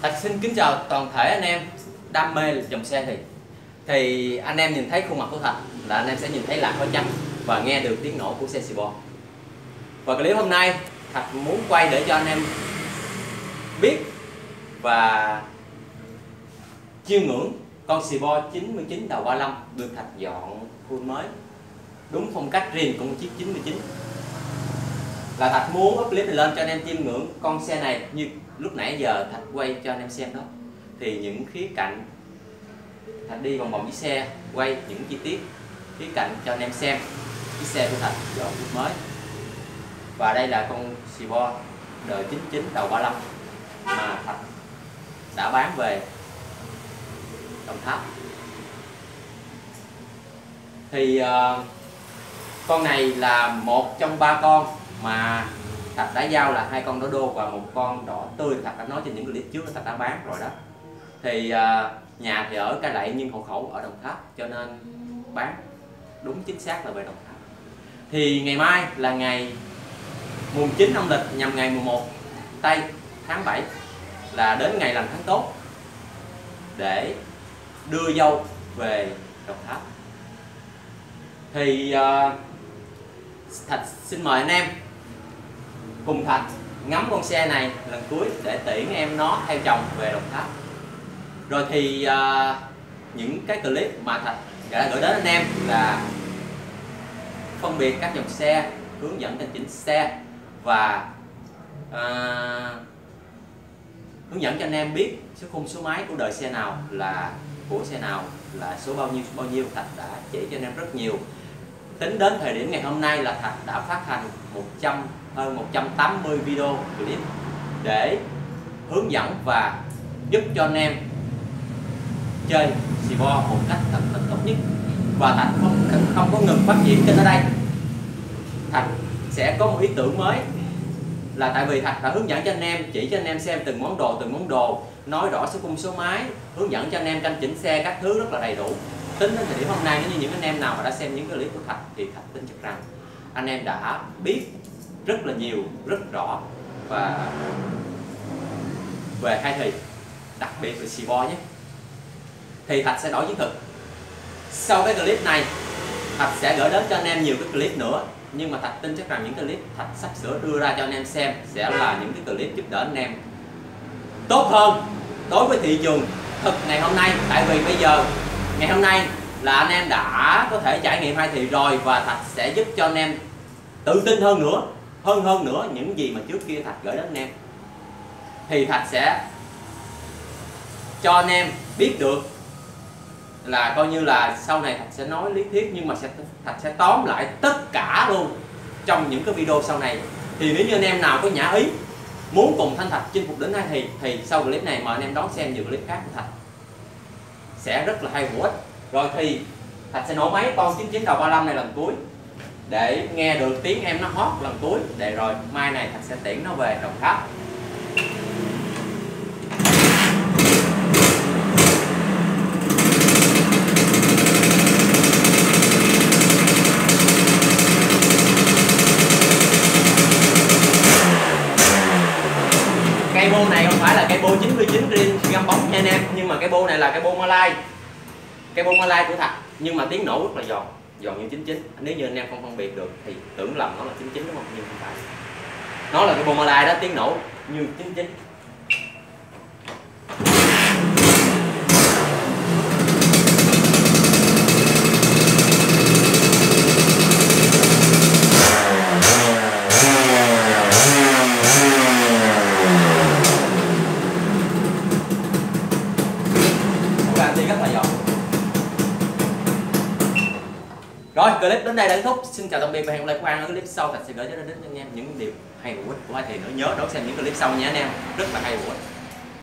Thật xin kính chào toàn thể anh em đam mê dòng xe thì anh em nhìn thấy khuôn mặt của Thạch là anh em sẽ nhìn thấy làn khói trắng và nghe được tiếng nổ của xe Cibo. Và clip hôm nay Thạch muốn quay để cho anh em biết và chiêm ngưỡng con Cibo 99 đầu 35 được Thạch dọn full mới đúng phong cách riêng của một chiếc 99. Là Thạch muốn up clip này lên cho anh em chiêm ngưỡng con xe này như lúc nãy giờ Thạch quay cho anh em xem đó. Thì những khía cạnh Thạch đi vòng vòng chiếc xe, quay những chi tiết khía cạnh cho anh em xem chiếc xe của Thạch dọn full mới. Và đây là con Cibo đời 99 đầu 35 mà Thạch đã bán về Đồng Tháp. Thì con này là một trong 3 con mà Thạch đã giao, là 2 con đỏ đô và 1 con đỏ tươi. Thạch đã nói trên những clip trước Thạch đã bán rồi đó. Thì nhà thì ở Cai Lậy nhưng hộ khẩu ở Đồng Tháp, cho nên bán đúng chính xác là về Đồng Tháp. Thì ngày mai là ngày mùng 9 âm lịch, nhằm ngày 11 Tây tháng 7 là đến ngày lành tháng tốt để đưa dâu về Đồng Tháp. Thì Thạch xin mời anh em cùng Thạch ngắm con xe này lần cuối để tiễn em nó theo chồng về Đồng Tháp. Rồi thì những cái clip mà Thạch đã gửi đến anh em là phân biệt các dòng xe, hướng dẫn trên chỉnh xe và hướng dẫn cho anh em biết số khung số máy của đời xe nào, là của xe nào, là số bao nhiêu. Thạch đã chỉ cho anh em rất nhiều. Tính đến thời điểm ngày hôm nay là Thạch đã phát hành hơn 180 video clip để hướng dẫn và giúp cho anh em chơi Cibo một cách thật tốt nhất. Và Thạch không có ngừng phát triển trên ở đây. Thạch sẽ có một ý tưởng mới, là tại vì Thạch đã hướng dẫn cho anh em, chỉ cho anh em xem từng món đồ, nói rõ số khung số máy, hướng dẫn cho anh em canh chỉnh xe các thứ rất là đầy đủ. Tính đến thời điểm hôm nay, nếu như những anh em nào mà đã xem những cái clip của Thạch thì Thạch tin chắc rằng anh em đã biết rất là nhiều, rất rõ và về hai thì, đặc biệt là Cibo nhé. Thì Thạch sẽ đổi chiến thuật. Sau cái clip này Thạch sẽ gửi đến cho anh em nhiều cái clip nữa, nhưng mà Thạch tin chắc rằng những clip Thạch sắp sửa đưa ra cho anh em xem sẽ là những cái clip giúp đỡ anh em tốt hơn đối với thị trường thực ngày hôm nay. Tại vì bây giờ ngày hôm nay là anh em đã có thể trải nghiệm hai thị rồi, và Thạch sẽ giúp cho anh em tự tin hơn nữa những gì mà trước kia Thạch gửi đến anh em. Thì Thạch sẽ cho anh em biết được, là coi như là sau này Thạch sẽ nói lý thuyết, nhưng mà Thạch sẽ tóm lại tất cả luôn trong những cái video sau này. Thì nếu như anh em nào có nhã ý muốn cùng Thanh Thạch chinh phục đến hai thì sau clip này mời anh em đón xem nhiều clip khác của Thạch sẽ rất là hay hữu ích. Rồi thì Thạch sẽ nổ máy con 99 đầu 35 này lần cuối để nghe được tiếng em nó hót lần cuối, để rồi mai này Thạch sẽ tiễn nó về Đồng Tháp. Cây bô này không phải là cây bô 99 riêng găm bóng nha anh em, nhưng mà cây bô này là cây bô Malay. Cây bô Malay của Thạch, nhưng mà tiếng nổ rất là giòn như 99. Nếu như anh em không phân biệt được thì tưởng lầm nó là 99 đúng không? Nhưng không phải. Nó là cây bô Malay đó, tiếng nổ như 99. Rất là giòn. Rồi, clip đến đây đã kết thúc. Xin chào tạm biệt và hẹn gặp lại các bạn ở clip sau. Thạch sẽ gửi đến anh em những điều hay hữu ích của hai thì nữa. Nhớ đón xem những clip sau nha anh em, rất là hay hữu ích.